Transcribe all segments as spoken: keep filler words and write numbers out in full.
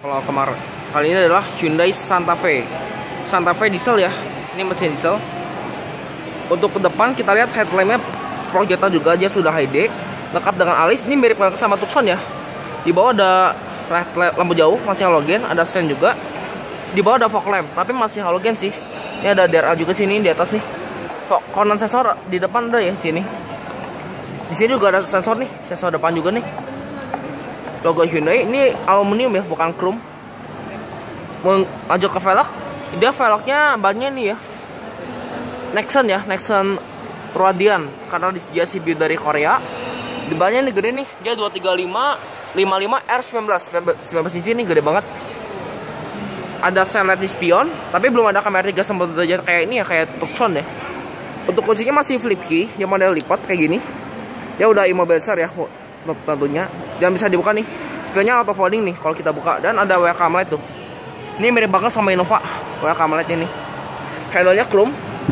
Kalau kemarin, kali ini adalah Hyundai Santa Fe. Santa Fe diesel ya. Ini mesin diesel. Untuk ke depan kita lihat headlampnya projetan juga aja sudah H D, lengkap dengan alis. Ini mirip banget sama Tucson ya. Di bawah ada lampu jauh masih halogen, ada sen juga. Di bawah ada fog lamp, tapi masih halogen sih. Ini ada D R A juga sini di atas nih. Konan sensor di depan ada ya sini. Di sini juga ada sensor nih, sensor depan juga nih. Logo Hyundai ini aluminium ya, bukan chrome. Lanjut ke velg, dia velgnya bannya nih ya, Nexon ya, Nexon Radian, karena dia C B dari Korea. Di bannya nih gede nih, dia dua tiga lima lima lima R sembilan belas sembilan belas inci nih, gede banget. Ada sunlight di spion, tapi belum ada kamera tiga sixty derajat kayak ini ya, kayak Tucson ya. Untuk kuncinya masih flip key, yang model lipat kayak gini. Ya udah immobilizer ya tentunya, dan bisa dibuka nih. Spionnya auto folding nih kalau kita buka, dan ada welcome light tuh. Ini mirip banget sama Innova welcome light ini. Handle-nya chrome.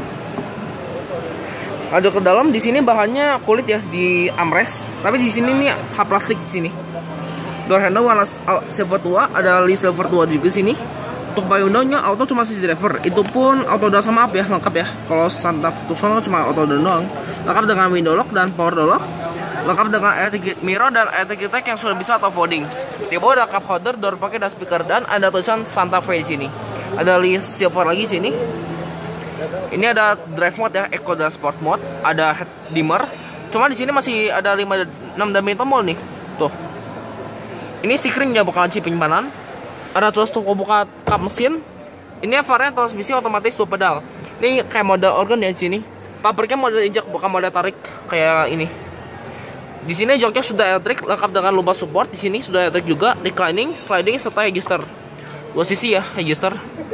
Lanjut ke dalam, di sini bahannya kulit ya di armrest, tapi di sini nih H plastik di sini. Door handle warna silver tua, ada li silver tua juga sini. Untuk buy window-nya auto cuma sisi driver, itu pun auto down sama up ya, lengkap ya. Kalau Santa Tucson cuma auto down doang. Lengkap dengan window lock dan power door lock. Lengkap dengan electric mirror dan electric tag yang sudah bisa auto folding. Di bawah ada cup holder, door pocket dan speaker, dan ada tulisan Santa Fe di sini. Ada li silver lagi di sini. Ini ada drive mode ya, eco dan sport mode. Ada head dimmer. Cuma di sini masih ada lima enam diameter tombol nih. Tuh. Ini sikring ya, bukan laci penyimpanan. Ada tulis untuk buka kap mesin. Ini varian transmisi otomatis dua pedal. Ini kayak model organ ya di sini. Pabriknya model injak, bukan model tarik kayak ini. Di sini joknya sudah elektrik, lengkap dengan lumbar support. Di sini sudah elektrik juga, reclining, sliding, serta register. Dua sisi ya, register.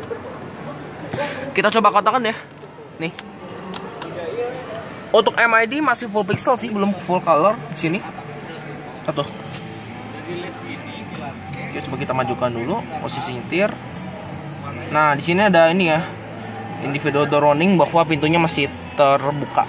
Kita coba kotakan ya. Nih. Untuk M I D masih full pixel sih, belum full color di sini. Satu. Oke, coba kita majukan dulu posisi nyetir. Nah, di sini ada ini ya. Individual door warning bahwa pintunya masih terbuka.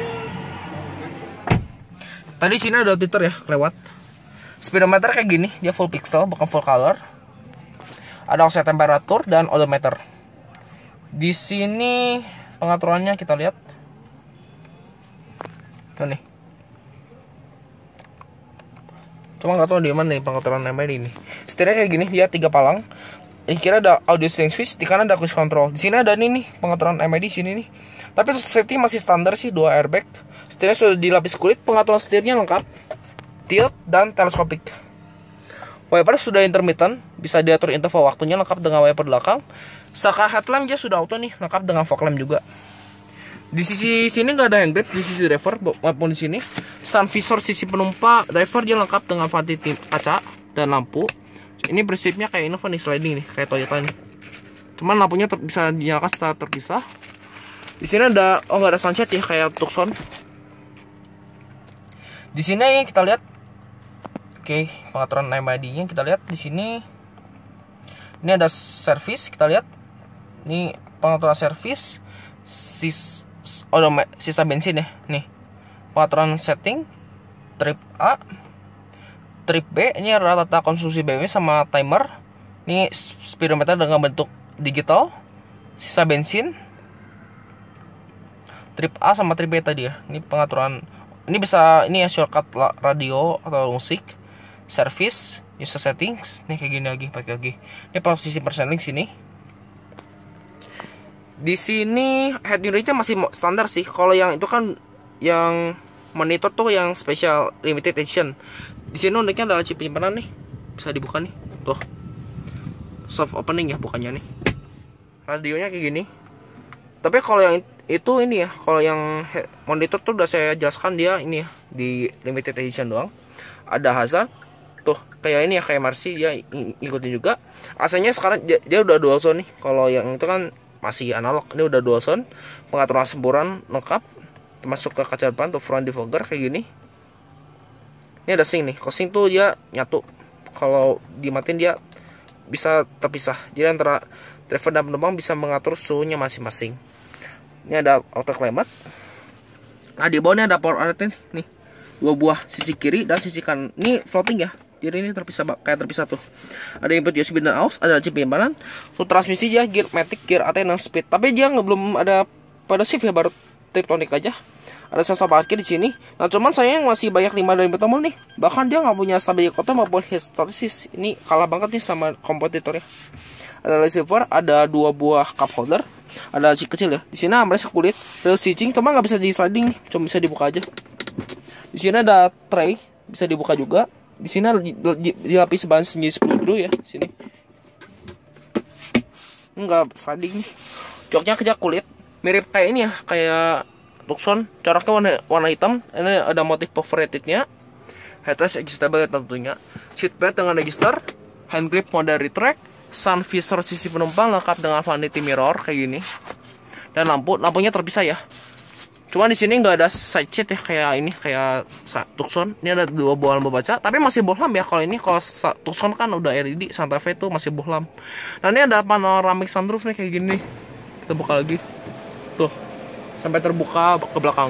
Tadi sini ada Twitter ya, kelewat. Speedometer kayak gini, dia full pixel, bukan full color. Ada offset temperatur dan odometer. Di sini pengaturannya kita lihat. Nah, nih. Cuma nggak tahu di mana nih pengaturan M I D ini. Setirnya kayak gini, dia tiga palang. Ini kira ada audio steering switch, di kanan ada cruise control. Di sini ada nih nih pengaturan M I D sini nih. Tapi safety masih standar sih, dua airbag. Setirnya sudah dilapis kulit, pengaturan setirnya lengkap. Tilt dan teleskopik. Wiper sudah intermittent, bisa diatur interval waktunya, lengkap dengan wiper belakang. Saka headlamp dia sudah auto nih, lengkap dengan fog lamp juga. Di sisi sini nggak ada hand grip, di sisi driver maupun di sini. Sun visor sisi penumpang, driver dia lengkap dengan vanity kaca dan lampu. Ini prinsipnya kayak Innova nih, sliding nih, kayak Toyota nih. Cuman lampunya bisa dinyalakan secara terpisah. Di sini ada, oh nggak ada sunset ya kayak Tucson. Di sini kita lihat, oke, pengaturan M I D-nya kita lihat di sini. Ini ada service, kita lihat. Ini pengaturan service, sis, oh, sisa bensin ya, nih. Pengaturan setting, trip A, trip B, ini rata-rata konsumsi B M W sama timer. Ini speedometer dengan bentuk digital, sisa bensin, trip A sama trip B tadi ya. Ini pengaturan, ini bisa ini ya shortcut radio atau musik, service, user settings. Nih kayak gini lagi, pakai lagi. Ini posisi perseling sini. Di sini head unitnya masih standar sih. Kalau yang itu kan yang monitor tuh yang special limited edition. Di sini uniknya ada laci penyimpanan nih, bisa dibuka nih, tuh soft opening ya bukannya nih. Radionya kayak gini. Tapi kalau yang itu ini ya, kalau yang monitor tuh udah saya jelaskan, dia ini ya di limited edition doang. Ada hazard, tuh kayak ini ya, kayak Mercy ya, ngikutin juga. A C-nya sekarang dia, dia udah dual zone nih. Kalau yang itu kan masih analog, ini udah dual zone. Pengaturan semburan lengkap, termasuk ke kaca depan tuh front defogger kayak gini. Ini ada sync nih, kalau sync tuh dia nyatu. Kalau dimatiin dia bisa terpisah. Jadi antara driver dan penumpang bisa mengatur suhunya masing-masing. Ini ada auto climate. Nah di bawahnya ada power outlet nih, dua buah, sisi kiri dan sisi kanan. Ini floating ya, Jadi ini terpisah kayak terpisah tuh. Ada input U S B dan aux, ada chip penyimpanan. Untuk transmisi ya gear matic, gear A T enam speed. Tapi dia nggak belum ada pada shift ya, baru Tiptronic aja. Ada sensor parkir di sini. Nah cuman sayang masih banyak lima dari tombol nih. Bahkan dia nggak punya stabilisator maupun head stasis. Ini kalah banget nih sama kompetitornya. Ada receiver, ada dua buah cup holder, ada chip kecil ya. Di sini armrest kulit, rail stitching, cuma nggak bisa di sliding nih, cuma bisa dibuka aja. Di sini ada tray, bisa dibuka juga. Di sini dilapis bahan jenis peluru ya, di sini. Nggak sliding nih. Joknya kerja kulit, mirip kayak ini ya, kayak Tucson, coraknya warna, warna hitam. Ini ada motif perforated-nya. Headrest adjustable tentunya. Seatbelt dengan register. Hand grip mode retract. Sun visor sisi penumpang lengkap dengan vanity mirror kayak gini. Dan lampu, lampunya terpisah ya. Cuma di sini nggak ada side shade ya kayak ini, kayak Tucson. Ini ada dua buah lampu baca, tapi masih bohlam ya kalau ini. Kalau Tucson kan udah L E D, Santa Fe tuh masih bohlam. Nah ini ada panoramic sunroof nih kayak gini. Kita buka lagi. Tuh. Sampai terbuka ke belakang.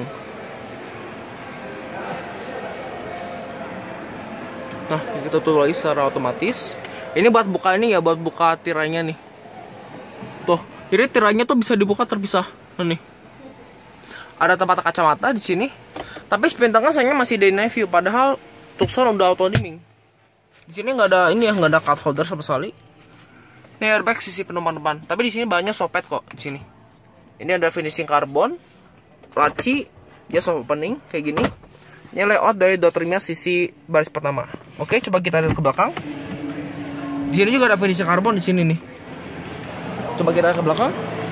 Nah, kita tutup lagi secara otomatis. Ini buat buka ini ya, buat buka tirainya nih. Tuh, jadi tirainya tuh bisa dibuka terpisah. Nah, nih. Ada tempat kacamata di sini. Tapi spion tengah sayangnya masih day night view, padahal Tucson udah auto dimming. Di sini nggak ada ini ya, nggak ada card holder sama sekali. Ini airbag sisi penumpang depan. Tapi di sini banyak soket kok di sini. Ini ada finishing karbon, laci, dia soft opening kayak gini. Ini layout dari door trimnya sisi baris pertama. Oke, coba kita lihat ke belakang. Di sini juga ada finishing karbon di sini nih. Coba kita lihat ke belakang.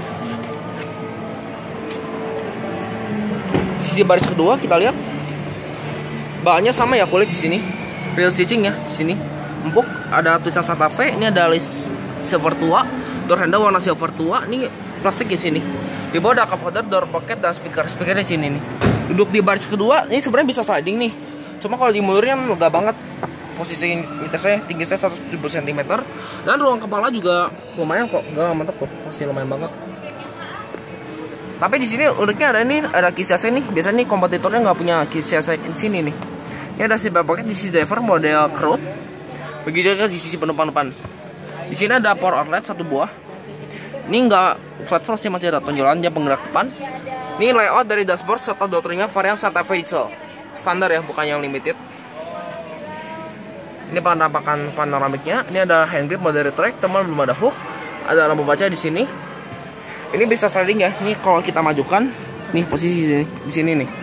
Sisi baris kedua kita lihat. Bahannya sama ya, kulit di sini. Real stitching ya di sini. Empuk, ada tulisan Santa Fe. Ini ada list silver tua. Door handle warna silver tua. Ini plastik di sini. Di bawah ada cup holder, door pocket, dan speaker. Speaker di sini nih. Duduk di baris kedua, ini sebenarnya bisa sliding nih. Cuma kalau di mundurnya lega banget. Posisi meter saya, tinggi saya seratus tujuh puluh sentimeter. Dan ruang kepala juga lumayan kok. Enggak mantap kok, masih lumayan banget. Tapi di sini uniknya ada ini, ada key C A C nih. Biasanya nih kompetitornya nggak punya key C A C di sini nih. Ini ada seatbelt pocket di sisi driver model Crude. Begitu juga di sisi penumpang depan. Di sini ada power outlet satu buah. Ini enggak flat front sih, masih ada tonjolan dia penggerak depan. Ini layout dari dashboard serta door trimnya varian Santa Fe diesel. Standar ya, bukan yang limited. Ini penampakan panoramiknya. Ini ada hand grip mode retract, teman belum ada hook. Ada lampu baca di sini. Ini bisa sliding ya. Ini kalau kita majukan, nih posisi di sini, di sini nih.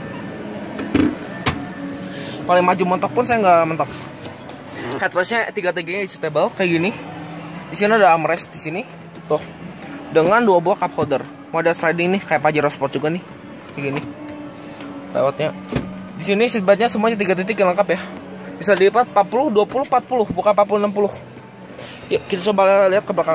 Paling maju mentok pun saya nggak mentok. Headrestnya tiga-tiganya adjustable kayak gini. Di sini ada armrest di sini. Tuh. Dengan dua buah cup holder. Model sliding nih kayak Pajero Sport juga nih. Kayak gini. Lewatnya. Di sini seatbeltnya semuanya tiga titik yang lengkap ya. Bisa dilipat empat puluh, dua puluh, empat puluh, bukan empat puluh, enam puluh. Yuk kita coba lihat ke belakang.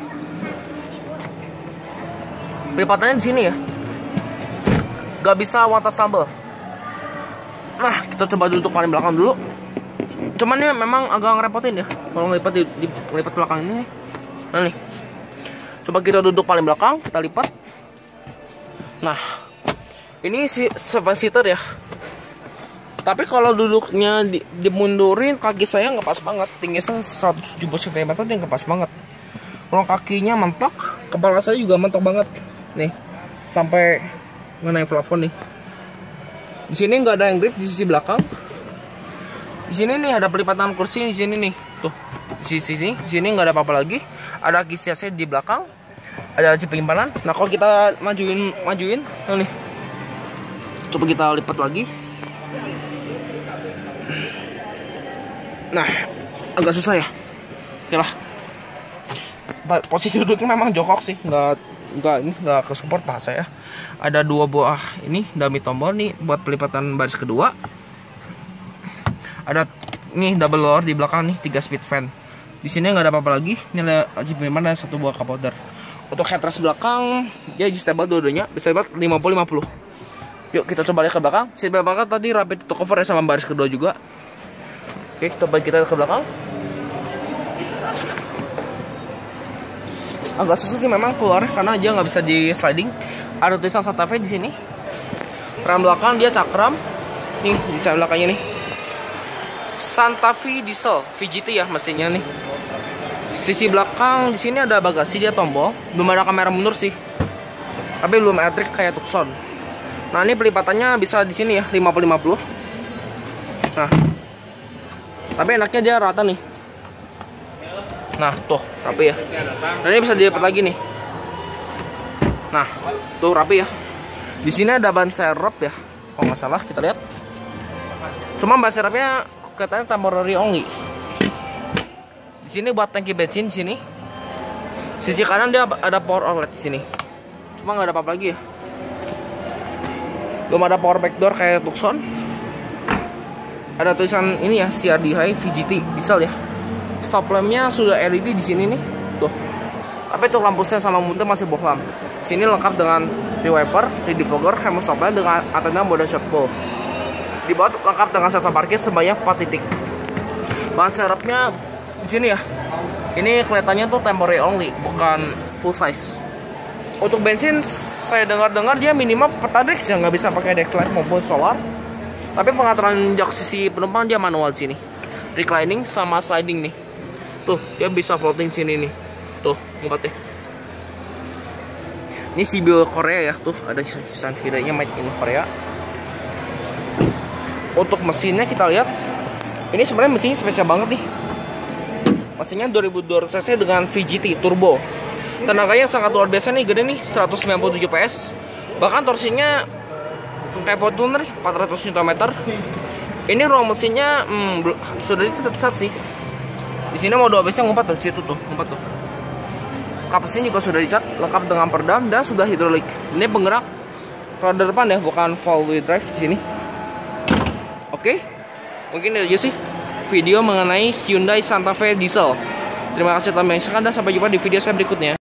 Pelipatannya di sini ya. Gak bisa water stumble. Nah, kita coba duduk paling belakang dulu. Cuman ini memang agak ngerepotin ya kalau ngelipat di, di ngelipat belakang ini. Nah nih. Coba kita duduk paling belakang, kita lipat. Nah, ini si seven seater ya. Tapi kalau duduknya di, dimundurin, kaki saya nggak pas banget. Tinggi saya seratus tujuh puluh sentimeter, dia nggak pas banget. Ruang kakinya mentok, kepala saya juga mentok banget. Nih, sampai mengenai plafon nih. Di sini nggak ada yang grip di sisi belakang. Di sini nih ada pelipatan kursi di sini nih. Tuh, di sisi ini, di sini nggak ada apa-apa lagi. Ada key C A C di belakang. Ada chip penyimpanan. Nah, kalau kita majuin majuin, nah nih. Coba kita lipat lagi. Nah, agak susah ya. Oke lah. Posisi duduknya memang jongkok sih, nggak nggak ini nggak ke support paha saya. Ada dua buah ini dummy tombol nih buat pelipatan baris kedua. Ada nih double door di belakang nih, tiga speed fan. Di sini nggak ada apa-apa lagi. Ini ada chip penyimpanan dan satu buah cup holder. Untuk headrest belakang dia adjustable dua-duanya, bisa buat lima puluh lima puluh. Yuk kita coba lihat ke belakang. Seat belakang tadi rapid to cover ya sama baris kedua juga. Oke, coba kita ke belakang. Agak susah sih memang keluar karena dia nggak bisa di sliding. Ada tulisan Santa Fe di sini. Rem belakang dia cakram. Nih di belakangnya nih. Santa Fe diesel V G T ya mesinnya nih. Sisi belakang di sini ada bagasi, dia tombol, belum ada kamera mundur sih. Tapi belum elektrik kayak Tucson. Nah, ini pelipatannya bisa di sini ya, lima puluh lima puluh. Nah. Tapi enaknya dia rata nih. Nah, tuh, rapi ya. Dan ini bisa dilipat lagi nih. Nah, tuh rapi ya. Di sini ada ban serep ya. Kalau nggak salah kita lihat. Cuma ban serepnya katanya temporary only. Di sini buat tangki bensin di sini. Sisi kanan dia ada power outlet di sini. Cuma nggak ada apa-apa lagi ya. Belum ada power back door kayak Tucson. Ada tulisan ini ya, C R D High V G T diesel ya. Stop lampnya sudah L E D di sini nih, tuh. Tapi tuh lampu sen sama muntah masih bohlam. Sini lengkap dengan rear wiper, rear defogger, hammer stop lamp dengan antena mode short pull. Di bawah lengkap dengan sensor parkir sebanyak empat titik. Ban serepnya di sini ya. Ini kelihatannya tuh temporary only, bukan full size. Untuk bensin saya dengar-dengar dia minimal Pertalite ya, nggak bisa pakai Dexlight maupun solar. Tapi pengaturan jak sisi penumpang dia manual di sini. Reclining sama sliding nih. Tuh, dia bisa floating sini nih. Tuh, empatnya. Ini Sibio Korea ya, tuh ada tulisan kiranya made in Korea. Untuk mesinnya kita lihat. Ini sebenarnya mesinnya spesial banget nih. Mesinnya dua ribu dua ratus cc dengan V G T turbo. Tenaganya sangat luar biasa nih, gede nih, seratus sembilan puluh tujuh P S. Bahkan torsinya kayak Fortuner empat ratus newton meter. Ini ruang mesinnya hmm, sudah dicat sih. Di sini mode A B S-nya ngumpat tuh, situ tuh, ngumpat tuh. Kap mesin juga sudah dicat, lengkap dengan peredam dan sudah hidrolik. Ini penggerak roda depan ya, bukan full wheel drive di sini. Oke, mungkin itu aja sih video mengenai Hyundai Santa Fe diesel. Terima kasih telah menyaksikan dan sampai jumpa di video saya berikutnya.